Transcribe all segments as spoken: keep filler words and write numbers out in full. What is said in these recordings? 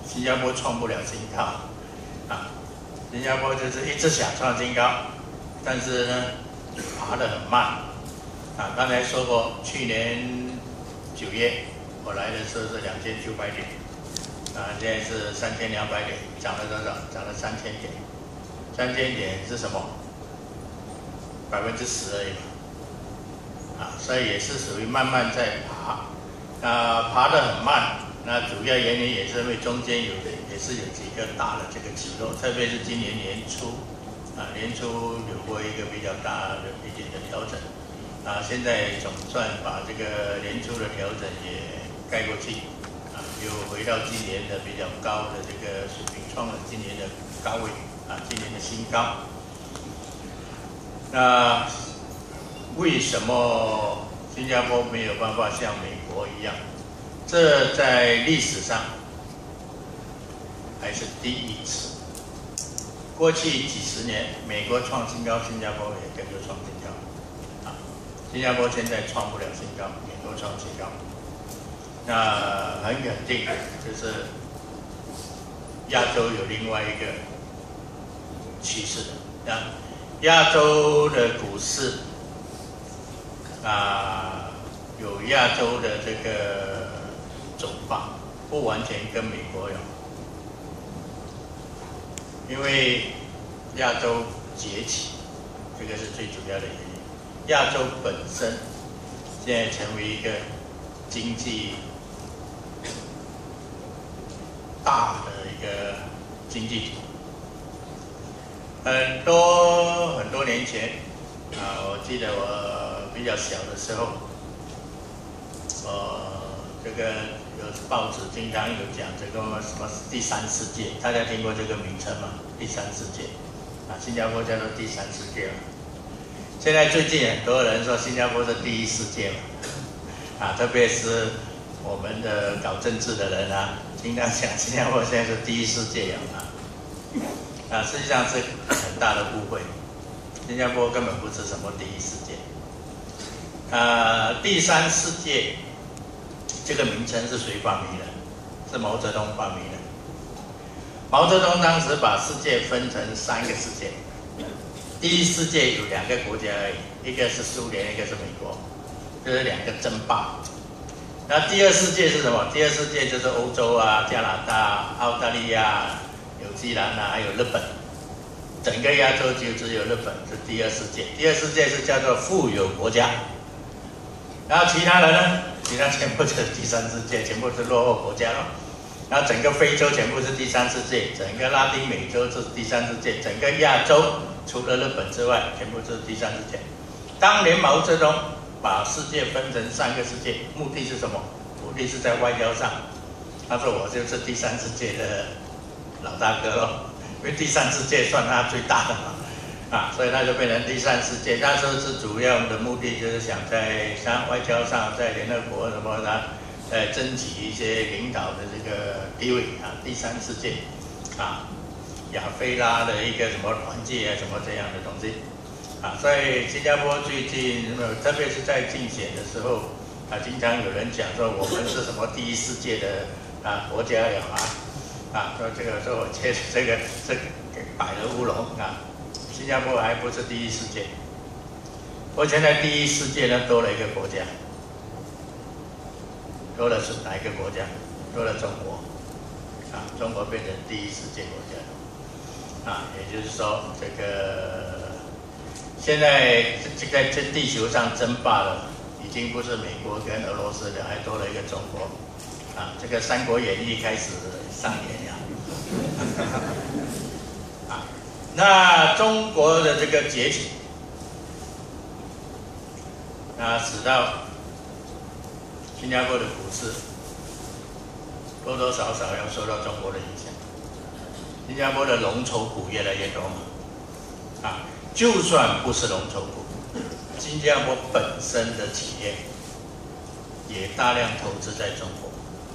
新加坡创不了新高啊，新加坡就是一直想创新高，但是呢爬得很慢啊。刚才说过，去年九月我来的时候是两千九百点啊，现在是三千两百点，涨了多少？涨了三千点，三千点是什么？百分之十而已啊，所以也是属于慢慢在爬，啊，爬得很慢。那主要原因也是因为中间有的也是有几个大的这个起落，特别是今年年初，啊年初有过一个比较大的一点的调整，啊现在总算把这个年初的调整也盖过去，啊又回到今年的比较高的这个水平，创了今年的高位，啊今年的新高。那为什么新加坡没有办法像美国一样？这在历史上还是第一次。过去几十年，美国创新高，新加坡也跟着创新高。啊，新加坡现在创不了新高，美国创新高。那很肯定，就是亚洲有另外一个趋势的。啊，亚洲的股市啊，有亚洲的这个走法，不完全跟美国有，因为亚洲崛起，这个是最主要的原因。亚洲本身现在成为一个经济大的一个经济体。很多很多年前啊，我记得我比较小的时候，呃，这个有报纸经常有讲这个什么第三世界，大家听过这个名称吗？第三世界啊，新加坡叫做第三世界嘛。现在最近很多人说新加坡是第一世界嘛，啊，特别是我们的搞政治的人啊，经常讲新加坡现在是第一世界啊，啊，实际上是很大的误会，新加坡根本不是什么第一世界，啊，第三世界这个名称是谁发明的？是毛泽东发明的。毛泽东当时把世界分成三个世界。第一世界有两个国家而已，一个是苏联，一个是美国，就是两个争霸。那第二世界是什么？第二世界就是欧洲啊、加拿大、澳大利亚、纽西兰啊，还有日本。整个亚洲就只有日本是第二世界。第二世界是叫做富有国家。然后其他人呢？其他全部是第三世界，全部是落后国家了。然后整个非洲全部是第三世界，整个拉丁美洲是第三世界，整个亚洲除了日本之外，全部是第三世界。当年毛泽东把世界分成三个世界，目的是什么？目的是在外交上。他说我就是第三世界的老大哥咯，因为第三世界算他最大的嘛，啊，所以他就变成第三世界。那时候是主要的目的就是想在像外交上，在联合国什么的。呃，争取一些领导的这个地位啊，第三世界啊，亚非拉的一个什么团结啊，什么这样的东西啊，所以新加坡最近，特别是在竞选的时候啊，经常有人讲说我们是什么第一世界的啊国家了啊，啊，说这个说我觉得这个这个给摆了乌龙啊，新加坡还不是第一世界，我现在第一世界呢多了一个国家。多了是哪一个国家？多了中国，啊，中国变成第一世界国家，啊，也就是说，这个现在这在这地球上争霸的，已经不是美国跟俄罗斯的，还多了一个中国，啊，这个《三国演义》开始上演呀，啊，那中国的这个崛起，啊，使到新加坡的股市多多少少要受到中国的影响。新加坡的龙头股越来越多嘛，啊，就算不是龙头股，新加坡本身的企业也大量投资在中国，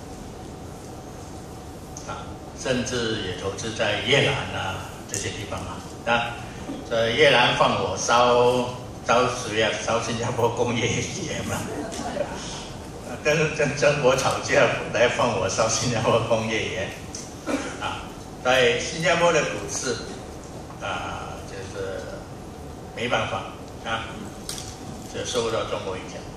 啊，甚至也投资在越南啊这些地方啊。啊，这越南放火烧烧谁啊？烧新加坡工业业嘛。跟跟中国吵架来放火烧新加坡工业园， 啊，在新加坡的股市啊，就是没办法啊，就受到中国影响。